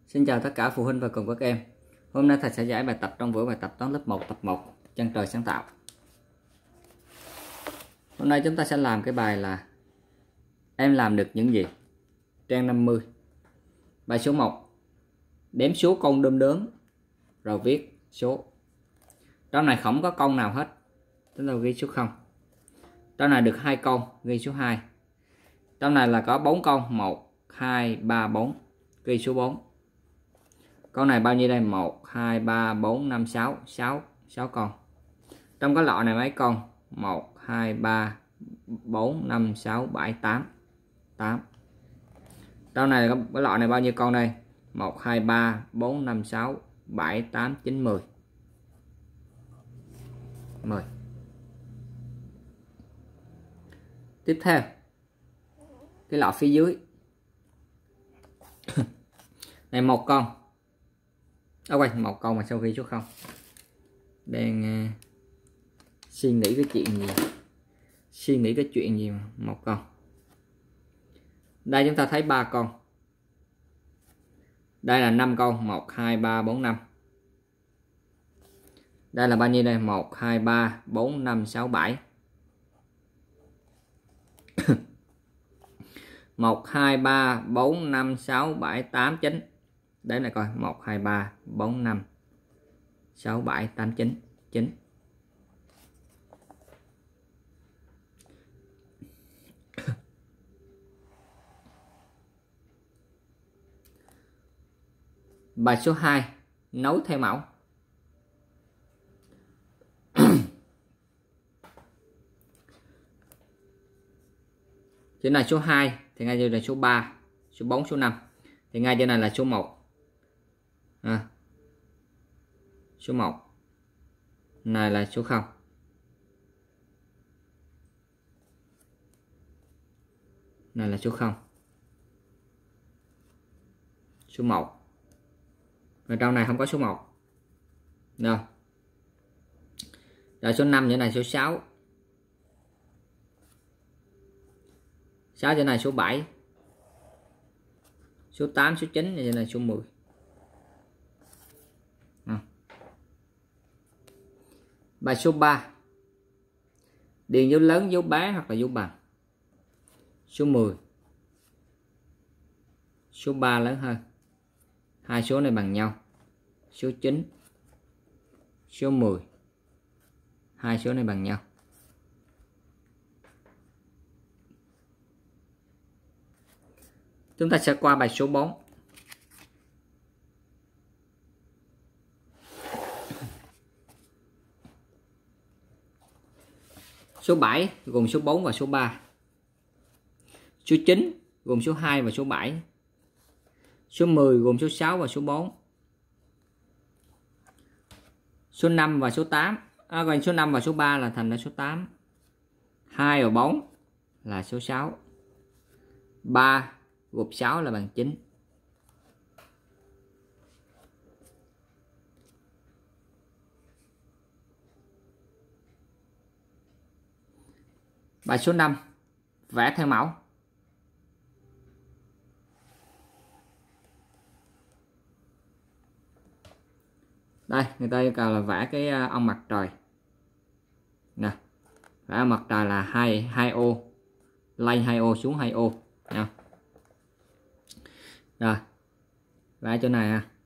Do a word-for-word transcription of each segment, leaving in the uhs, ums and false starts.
Xin chào tất cả phụ huynh và cùng các em. Hôm nay thầy sẽ giải bài tập trong vở bài tập toán lớp một tập một chân trời sáng tạo. Hôm nay chúng ta sẽ làm cái bài là em làm được những gì? Trang năm mươi. Bài số một. Đếm số con đom đóm rồi viết số. Trong này không có con nào hết. Chúng ta ghi số không. Trong này được hai con, ghi số hai. Trong này là có bốn con, một, hai, ba, bốn, ghi số bốn. Con này bao nhiêu đây? một, hai, ba, bốn, năm, sáu, sáu, sáu con. Trong cái lọ này mấy con? một, hai, ba, bốn, năm, sáu, bảy, tám, tám. Trong này có cái lọ này bao nhiêu con đây? một, hai, ba, bốn, năm, sáu, bảy, tám, chín, mười. mười. Tiếp theo, cái lọ phía dưới. Này một con. À quên, một con mà sau khi số không. Đang uh, suy nghĩ cái chuyện gì? Suy nghĩ cái chuyện gì mà một con. Đây chúng ta thấy ba con. Đây là năm con, một, hai, ba, bốn, năm. Đây là bao nhiêu đây? một, hai, ba, bốn, năm, sáu, bảy. một, hai, ba, bốn, năm, sáu, bảy, tám, chín. Đấy này coi, một, hai, ba, bốn, năm, sáu, bảy, tám, chín, chín. Bài số hai, nối theo mẫu. Chữ này số hai thì ngay dưới này số ba, số bốn, số năm. Thì ngay trên này là số một. À, số một. Này là số không. Này là số không. Số một. Ở trong này không có số một. Đâu. Rồi số năm chỗ này số sáu. sáu chỗ này số bảy. Số tám, số chín, chỗ này số mười. À. Bài số ba. Điền dấu lớn, dấu bé hoặc là dấu bằng. Số mười. Số ba lớn hơn. Hai số này bằng nhau. Số chín. Số mười. Hai số này bằng nhau. Chúng ta sẽ qua bài số bốn. Số bảy gồm số bốn và số ba. Số chín gồm số hai và số bảy. Số mười gồm số sáu và số bốn. Số năm và số tám. À, còn số năm và số ba là thành ra số tám. hai và bốn là số sáu. ba gộp sáu là bằng chín. Bài số năm. Vẽ theo mẫu. Đây, người ta yêu cầu là vẽ cái ông mặt trời. Nè. Vẽ ông mặt trời là hai hai ô. Lên hai ô xuống hai ô. Nè. Rồi. Vẽ chỗ này ha.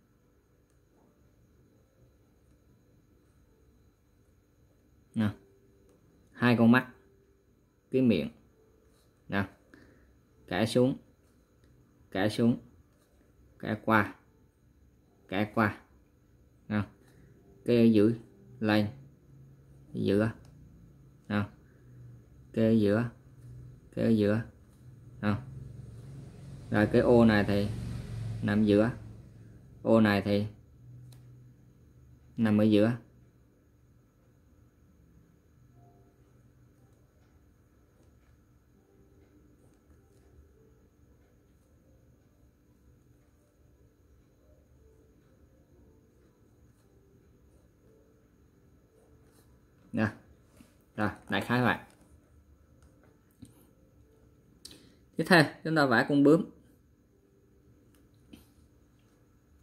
Nè. Hai con mắt. Cái miệng. Nè. Kẻ xuống. Kẻ xuống. Kẻ qua. Kẻ qua. Nè. Cái ở giữa lên giữa. Nè. Cái ở giữa. Cái ở giữa. Nè. Rồi cái ô này thì nằm giữa. Ô này thì nằm ở giữa. Nè. Rồi, đại khái vậy. Tiếp theo chúng ta vẽ con bướm.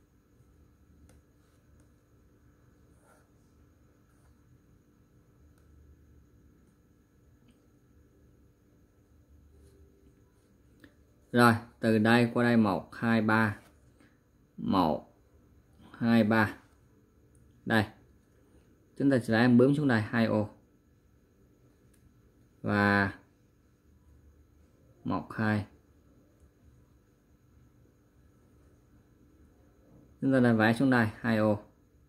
Rồi từ đây qua đây một hai ba, một hai ba, đây chúng ta sẽ bướm xuống đây hai ô và một hai, chúng ta đã vẽ xuống đây hai ô,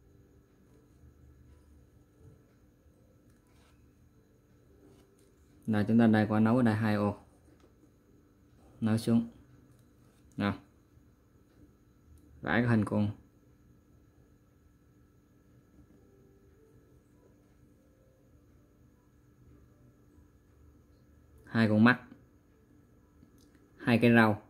là chúng ta đây qua nấu ở đây hai ô, nấu xuống nào, vẽ cái hình con hai con mắt, hai cái rau,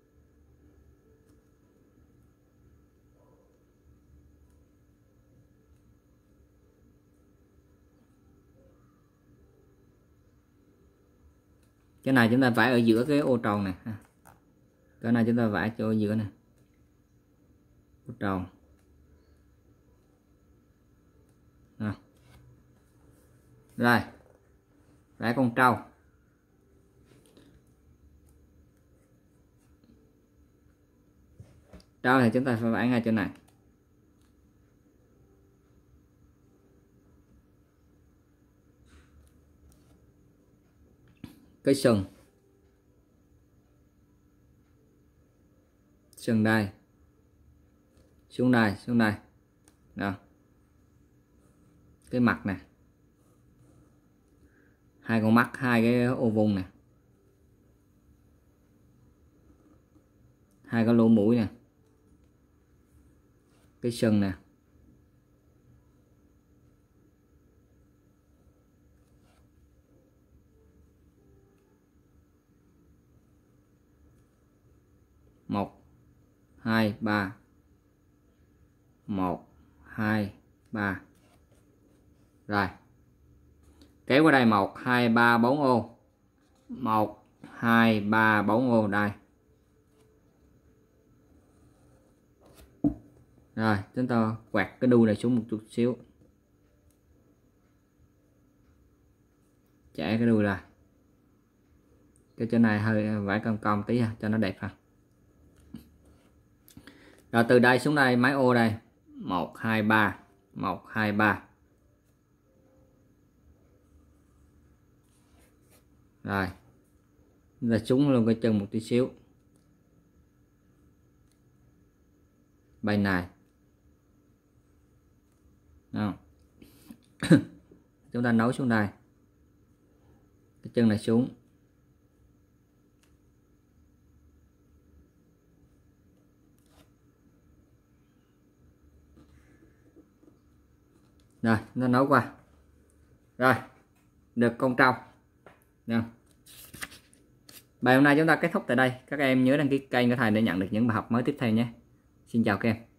cái này chúng ta vẽ ở giữa cái ô tròn này, cái này chúng ta vẽ cho giữa này, ô tròn à. Rồi vẽ con trâu, trâu thì chúng ta phải vẽ ngay chỗ này, cái sừng, sừng đây, xuống đây, xuống đây đó, cái mặt nè, hai con mắt, hai cái ô vuông nè, hai cái lỗ mũi nè, cái sừng nè, một hai ba, một hai ba, rồi kéo qua đây một hai ba bốn ô, một hai ba bốn ô đây. Rồi chúng ta quẹt cái đuôi này xuống một chút xíu, chẻ cái đuôi ra, cái chỗ này hơi vẽ cong cong tí cho nó đẹp ha. Rồi từ đây xuống đây mấy ô đây, một hai ba, một hai ba, rồi là xuống luôn cái chân một tí xíu, bên này không? Chúng ta nối xuống đây, cái chân này xuống, rồi nó nấu qua, rồi được con trâu. Nha. Bài hôm nay chúng ta kết thúc tại đây. Các em nhớ đăng ký kênh của thầy để nhận được những bài học mới tiếp theo nhé. Xin chào các em.